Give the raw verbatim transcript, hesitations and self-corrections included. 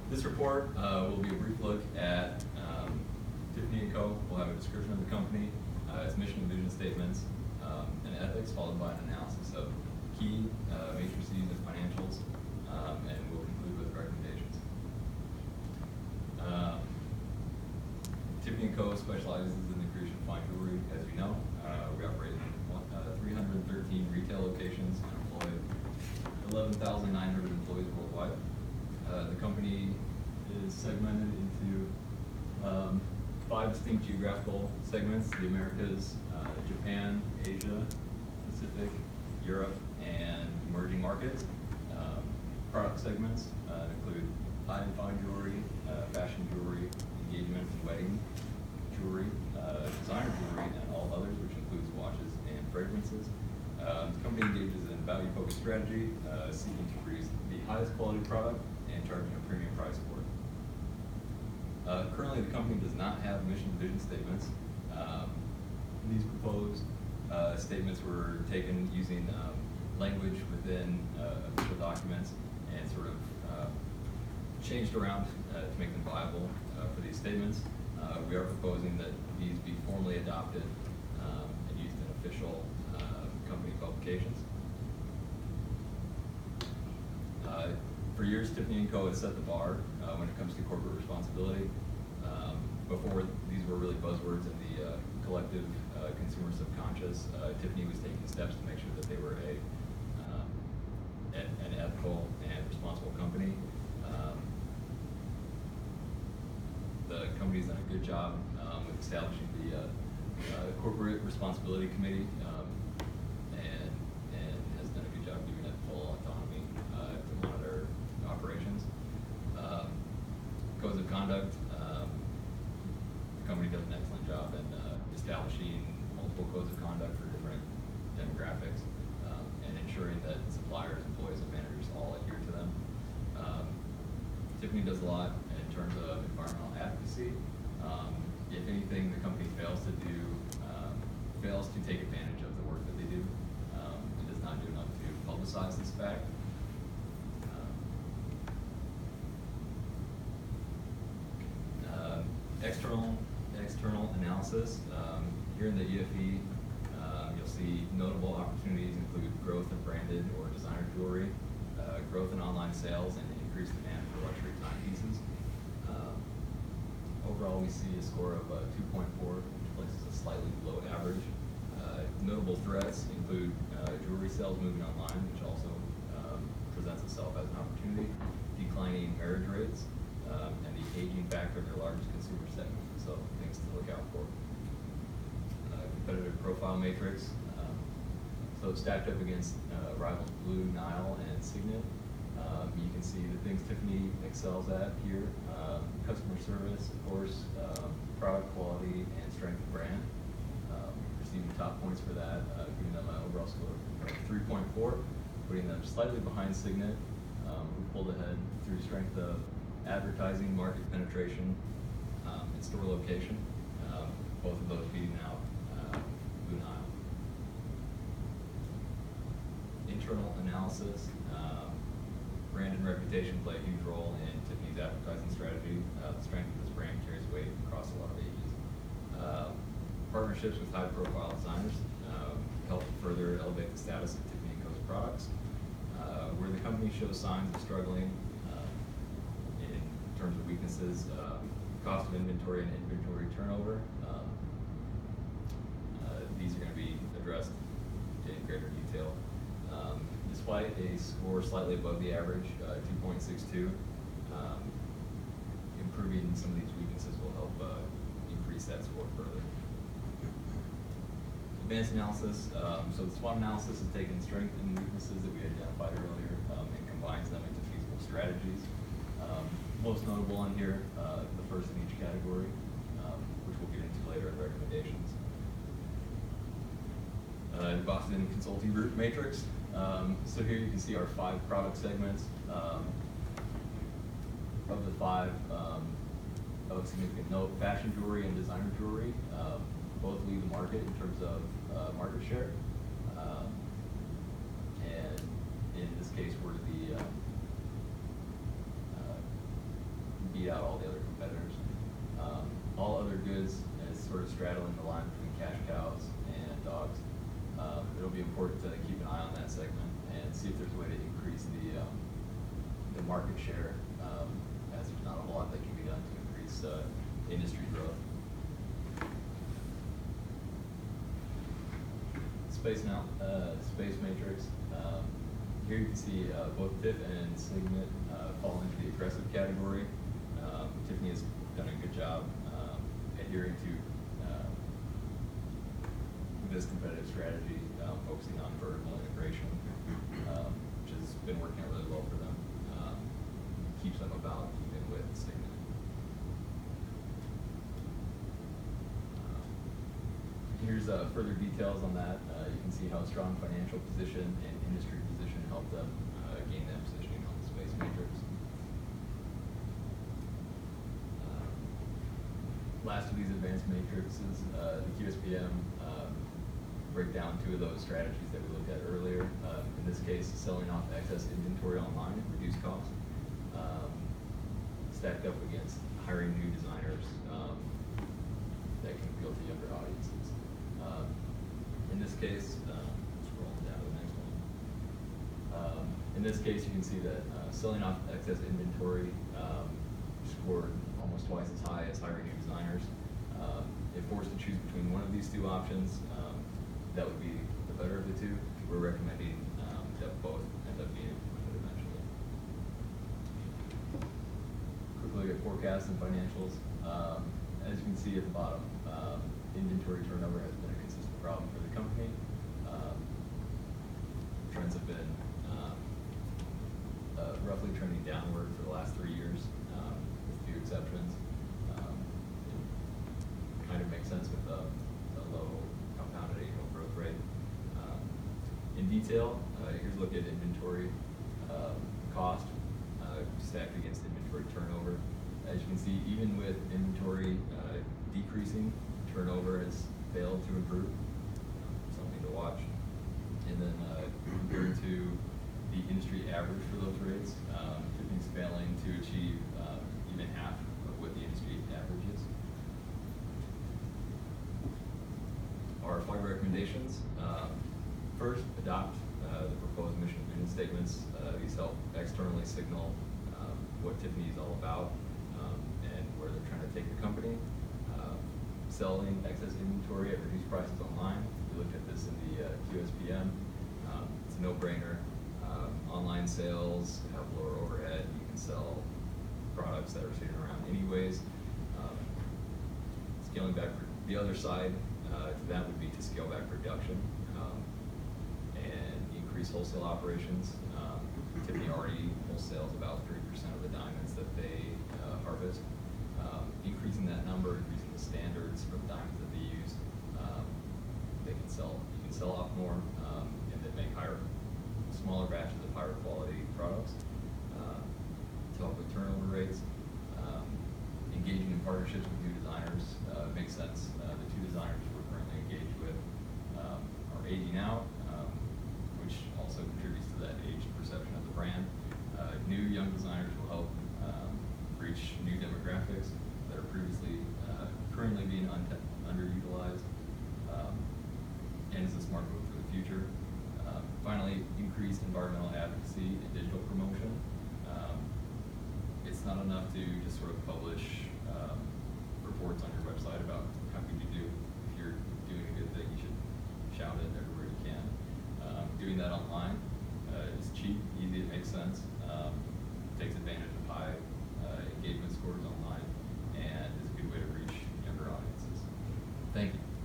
This report uh, will be a brief look at um, Tiffany and Co. We'll have a description of the company, uh, its mission and vision statements, um, and ethics, followed by an analysis of key uh, matrices and financials, um, and we'll conclude with recommendations. Um, Tiffany and Co. specializes in the creation of fine jewelry, as you know. Uh, we operate in uh, three hundred thirteen retail locations and employ eleven thousand nine hundred employees worldwide. Uh, the company is segmented into um, five distinct geographical segments: the Americas, uh, Japan, Asia, Pacific, Europe, and emerging markets. Um, product segments uh, include high-end fine jewelry, uh, fashion jewelry, engagement and wedding jewelry, uh, designer jewelry, and all others, which includes watches and fragrances. Um, the company engages in value-focused strategy, uh, seeking to produce the highest quality product and charging a premium price for it. Uh, currently, the company does not have mission and vision statements. Um, these proposed uh, statements were taken using um, language within uh, official documents and sort of uh, changed around uh, to make them viable uh, for these statements. Uh, we are proposing that these be formally adopted um, and used in official uh, company publications. Uh, for years, Tiffany and Co. has set the bar uh, when it comes to corporate responsibility. Um, before, these were really buzzwords in the uh, collective uh, consumer subconscious. Uh, Tiffany was taking steps to make sure that they were a um, an, an ethical and responsible company. Um, the company's done a good job um, with establishing the uh, uh, corporate responsibility committee, um, and and has done a good job giving it full autonomy uh, to monitor operations. Um, codes of conduct. Um, the company does an excellent job in uh, establishing multiple codes of conduct for different demographics, um, and ensuring that suppliers, employees, and managers all adhere to them. Um, Tiffany does a lot in terms of environmental advocacy. Um, if anything, the company fails to do, um, fails to take advantage of the work that they do. Um, it does not do enough to publicize this fact. Um, uh, external, external analysis. Um, here in the E F E, uh, you'll see notable opportunities include growth in branded or designer jewelry, uh, growth in online sales, and increased demand for luxury timepieces. Um, overall, we see a score of uh, two point four, which places us slightly below average. Uh, notable threats include uh, jewelry sales moving online, which also um, presents itself as an opportunity, declining marriage rates, um, and the aging factor of their largest consumer segment. So things to look out for. Uh, competitive profile matrix. Um, so stacked up against uh, rivals Blue, Nile, and Signet. Um, you can see the things Tiffany excels at here: um, customer service, of course, um, product quality, and strength of brand. Um, receiving top points for that, uh, giving them an overall score of three point four, putting them slightly behind Signet, um, who pulled ahead through strength of advertising, market penetration, um, and store location. Um, both of those beating out uh, Blue Nile. Internal analysis. Um, Brand and reputation play a huge role in Tiffany's advertising strategy. Uh, the strength of this brand carries weight across a lot of ages. Uh, partnerships with high-profile designers um, help further elevate the status of Tiffany and Co.'s products. Uh, where the company shows signs of struggling uh, in terms of weaknesses, uh, cost of inventory and inventory turnover, um, uh, these are going to be addressed in greater detail. Um, Despite a score slightly above the average, uh, two point six two, um, improving some of these weaknesses will help uh, increase that score further. Advanced analysis. Um, so the SWOT analysis is taking strengths and weaknesses that we identified earlier um, and combines them into feasible strategies. Um, most notable on here, uh, the first in each category, um, which we'll get into later in recommendations. Uh, Boston Consulting Group Matrix. Um, so here you can see our five product segments. Um, of the five, um, of significant note, fashion jewelry and designer jewelry um, both lead the market in terms of uh, market share. Um, and in this case, we're the uh, uh, straddling the line between cash cows and dogs. Um, it'll be important to keep an eye on that segment and see if there's a way to increase the um, the market share, um, as there's not a whole lot that can be done to increase uh, industry growth. Space now, uh, Space Matrix. Um, here you can see uh, both Tiff and Signet uh, fall into the aggressive category. Um, Tiffany has done a good job um, adhering to uh, this competitive strategy, um, focusing on vertical integration, um, which has been working out really well for them. Um, keeps them about even with Signet. Here's uh, further details on that. Uh, you can see how a strong financial position and industry position helped them uh, gain that positioning on the Space Matrix. Um, last of these advanced matrices, uh, the Q S P M, um, break down two of those strategies that we looked at earlier. Uh, in this case, selling off excess inventory online at reduced cost, um, stacked up against hiring new designers um, that can appeal to younger audiences. Um, in this case, um, scrolling down to the next one. Um, in this case, you can see that uh, selling off excess inventory um, scored almost twice as high as hiring new designers. Um, if forced to choose between one of these two options, um, that would be the better of the two. We're recommending um, that both end up being implemented eventually. Quick look at forecasts and financials. Um, as you can see at the bottom, um, inventory turnover has been a consistent problem for the company. Um, trends have been um, uh, roughly trending downward for the last three years, um, with a few exceptions. Um, it kind of makes sense with a, a low compounded annual growth rate. Um, in detail, uh, here's a look at inventory um, cost uh, stacked against inventory turnover. As you can see, even with inventory uh, decreasing, turnover has failed to improve. Something to watch. And then uh, compared to the industry average for those rates, um, Tiffany's failing to achieve um, even half of what the industry average is. Our five recommendations. Um, first, adopt uh, the proposed mission and vision statements. Uh, these help externally signal um, what Tiffany is all about um, and where they're trying to take the company. Um, selling excess inventory at reduced prices online. We looked at this in the uh, Q S P M. Um, it's a no-brainer. Um, online sales have lower overhead. You can sell products that are sitting around anyways. Um, scaling back, the other side uh, to that would be to scale back production um, and increase wholesale operations. Um, Tiffany already wholesales about three percent of the diamonds that they uh, harvest. Um, increasing that number, increasing the standards for the diamonds that they use, um, they can sell. You can sell off more, um, and then make higher, smaller batches of higher quality products uh, to help with turnover rates. Um, engaging in partnerships with new designers uh, makes sense. Uh, the two designers we're currently engaged with um, are aging out, um, which also contributes to that aged perception of the brand. Uh, new young designers will help um, reach new demographics that are previously uh, currently being un underutilized, um, and is a smart move for the future. Um, finally, increased environmental advocacy and digital promotion. Um, it's not enough to just sort of publish um, reports on your website about how good you do. If you're doing a good thing, you should shout it everywhere you can. Um, doing that online uh, is cheap, easy, it makes sense, um, takes advantage of high uh, engagement scores online, and is a good way to reach younger audiences. Thank you.